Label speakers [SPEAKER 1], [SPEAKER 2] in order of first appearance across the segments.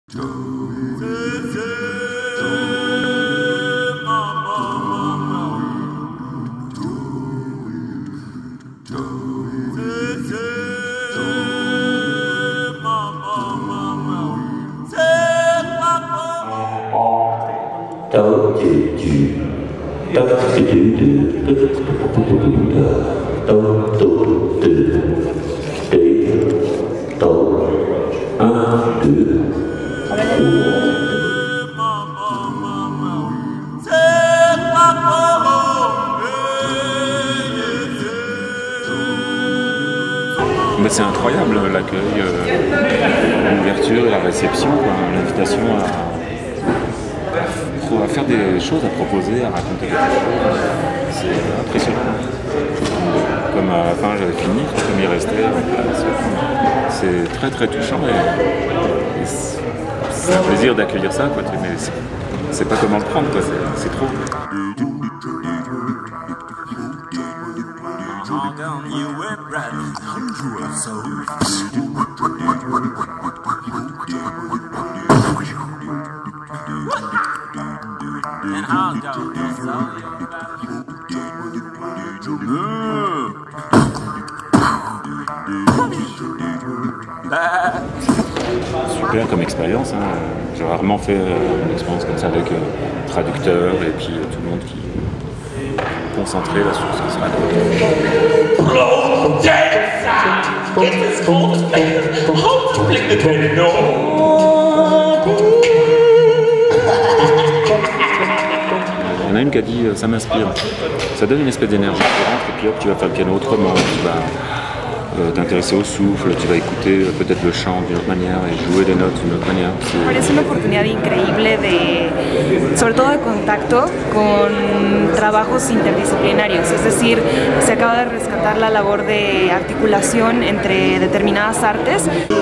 [SPEAKER 1] Mais c'est incroyable l'accueil, l'ouverture et la réception, l'invitation à faire des choses, à proposer, à raconter quelque chose. C'est impressionnant. Comme à la fin j'avais fini, comme il restait, c'est très très touchant et c'est un plaisir d'accueillir ça, quoi, mais c'est pas comment le prendre, quoi, c'est trop. Super comme expérience, hein. J'ai rarement fait une expérience comme ça avec traducteur et puis tout le monde qui est concentré là sur ce qui sera Il y en a une qui a dit ça m'inspire, ça donne une espèce d'énergie, tu rentres et puis hop tu vas faire le piano autrement, tu vas t'intéresser au souffle, tu vas écouter peut-être le chant d'une autre manière et jouer les notes d'une autre manière.
[SPEAKER 2] Es una oportunidad increíble sobre todo de contacto con trabajos interdisciplinarios, es decir, se acaba de rescatar la labor de articulación entre determinadas artes.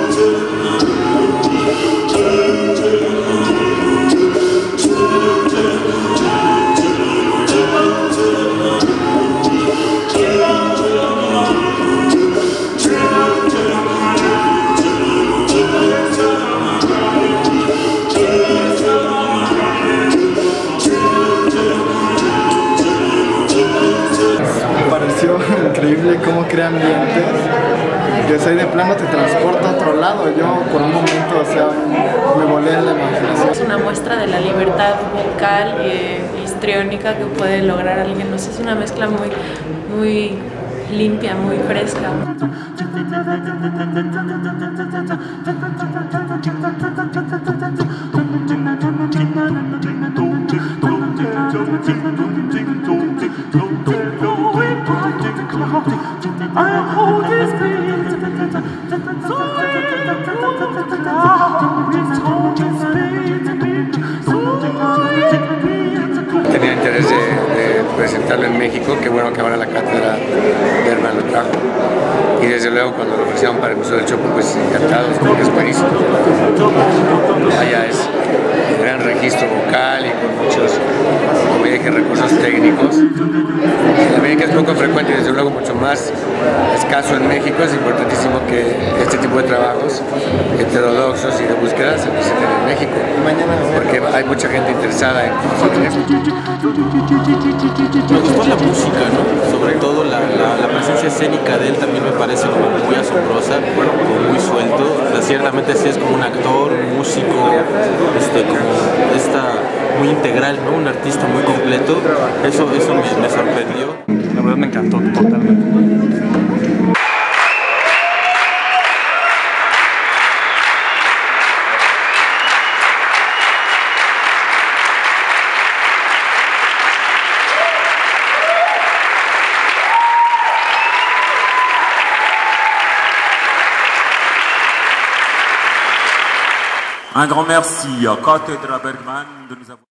[SPEAKER 3] Increíble cómo crea ambientes, que o de plano te transporta a otro lado. Yo por un momento, o sea, me volé en la imaginación.
[SPEAKER 4] Es una muestra de la libertad vocal y histriónica que puede lograr alguien. No sé, es una mezcla muy limpia, muy fresca.
[SPEAKER 5] Tenía interés de presentarlo en México, qué bueno que ahora la cátedra Bergman lo trajo. Y desde luego cuando lo ofrecieron para el Museo del Chopo, pues encantados, porque es buenísimo. Allá es un gran registro vocal y con muchos, como dije, recursos técnicos. También que es poco frecuente y desde luego mucho más escaso en México, es importantísimo que este tipo de trabajos heterodoxos y de búsqueda se presenten en México, porque hay mucha gente interesada en
[SPEAKER 6] Me gustó la música, ¿no? Sobre todo la presencia escénica de él también me parece como muy asombrosa, como muy suelto. O sea, ciertamente sí es como un actor, un músico, como muy integral, ¿no? Un artista muy completo. Eso me sorprendió.
[SPEAKER 1] La verdad me encantó totalmente.
[SPEAKER 7] Un grand merci à Cátedra Bergman de nous avoir...